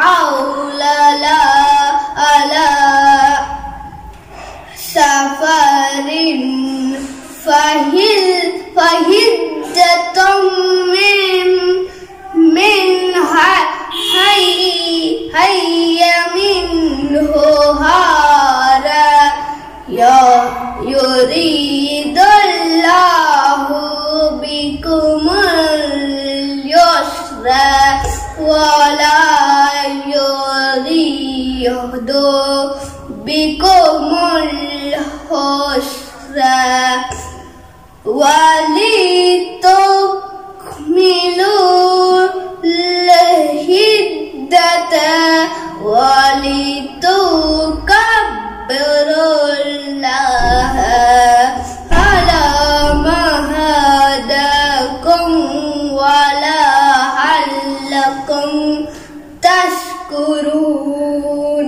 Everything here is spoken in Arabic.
الحول لا على سفر فهدة من هي منه هارا يريد الله بكم اليسر ولا يريد بكم العسر ولتكملوا العدة ولتكبروا الله على ما هداكم ولعلكم تشكرون.